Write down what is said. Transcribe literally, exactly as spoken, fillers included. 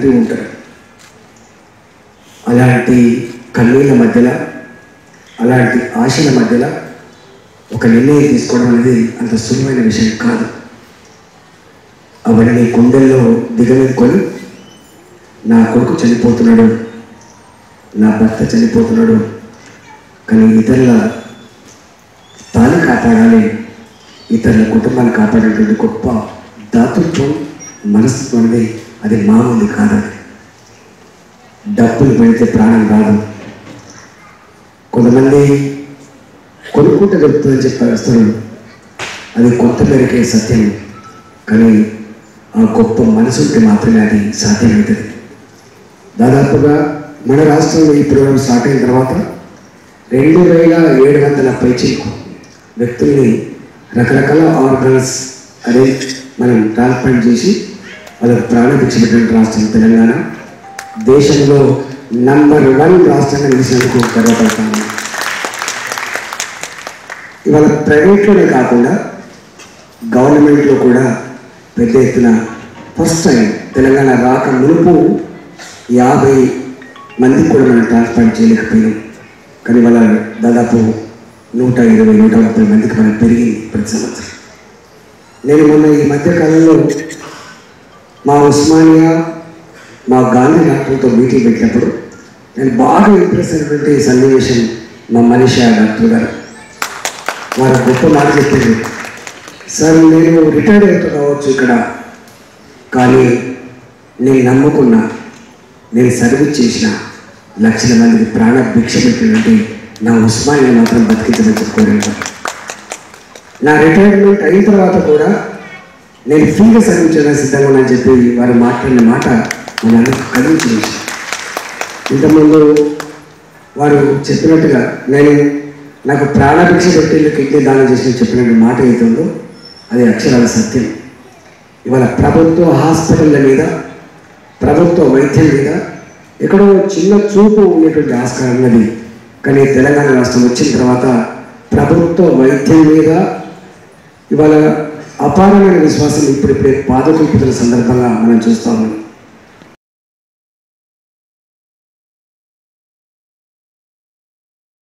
తండ్రి ఉంటారు. అలాంటి కన్నీళ్ళ మధ్యలో, అలాంటి ఆశల మధ్యలో ఒక నిర్ణయం తీసుకోవడం అనేది అంత సులువైన విషయం కాదు. అవన్నీ గుండెల్లో దిగవేసుకొని నా కొడుకు చనిపోతున్నాడు, నా భర్త చనిపోతున్నాడు, కానీ ఇతరుల తాను కాపాడాలి, ఇతరుల కుటుంబాన్ని కాపాడేటువంటి గొప్ప దాతృత్వం, మనస్తత్వం అనేది అది మామూలు కాదు. డబ్బులు పెడితే ప్రాణం రాదు. కొంతమంది కొనుక్కుంటే దొరుకుతుందని చెప్పి వస్తారు, అది కొంత మేరకే సత్యం, కానీ ఆ గొప్ప మనసుంటే మాత్రమే అది సాధ్యమవుతుంది. దాదాపుగా మన రాష్ట్రంలో ఈ ప్రోగ్రాం స్టార్ట్ అయిన తర్వాత రెండు వేల ఏడు వందల పైచిలకు వ్యక్తుల్ని రకరకాల ఆర్గన్స్ అదే మనం ట్రాన్స్ప్లాంట్ చేసి వాళ్ళకు ప్రాణభిక్ష పెట్టిన రాష్ట్రం తెలంగాణ. దేశంలో నంబర్ వన్ రాష్ట్రంగా నిలిచినందుకు గర్వపడతాను. ఇవాళ ప్రైవేట్లోనే కాకుండా గవర్నమెంట్లో కూడా పెద్ద ఎత్తున ఫస్ట్ టైం తెలంగాణ రాక మునుపు యాభై మందికి కూడా మనం ట్రాన్స్ప్లాంట్ చేయలేకపోయినాం, కానీ వాళ్ళ దాదాపు నూట ఇరవై నూట ముప్పై మందికి మనం పెరిగింది ప్రతి సంవత్సరం. నేను మొన్న ఈ మధ్యకాలంలో మా ఉస్మానియా మా గాంధీ డాక్టర్తో మీటింగ్ పెట్టినప్పుడు నేను బాగా ఇంప్రెస్ అయినటువంటి సన్నివేశం మా మనీషా డాక్టర్ గారు. వారు గొప్ప మాట చెప్పింది, సార్ నేను రిటైర్డ్ అవుతూ కావచ్చు ఇక్కడ, కానీ నేను నమ్ముకున్నా, నేను సర్వీస్ చేసిన లక్షల మందికి ప్రాణ భిక్ష పెట్టినట్టు నా ఉస్మానియా మాత్రం బతికించమని చెప్పుకోలేను. నా రిటైర్మెంట్ అయిన తర్వాత కూడా నేను ఫ్రీగా సర్వీస్ చేయడానికి సిద్ధంగా ఉన్నానని చెప్పి వారు మాట్లాడిన మాట మన అందరికీ కలిగించింది. ఇంతకుముందు వారు చెప్పినట్టుగా నేను నాకు ప్రాణభిక్ష పెట్టి కిడ్నీ దానం చేసి చెప్పినట్టు మాట అవుతుందో అది అక్షరాల సత్యం. ఇవాళ ప్రభుత్వ హాస్పిటళ్ళ మీద, ప్రభుత్వ వైద్యం మీద ఎక్కడో చిన్న చూపు ఉండేటువంటి ఆస్కారం ఉన్నది, కానీ తెలంగాణ రాష్ట్రం వచ్చిన తర్వాత ప్రభుత్వ వైద్యం మీద ఇవాళ అపారమైన విశ్వాసం ఇప్పుడిప్పుడే పాదకుల్పుతున్న సందర్భంగా మనం చూస్తాము.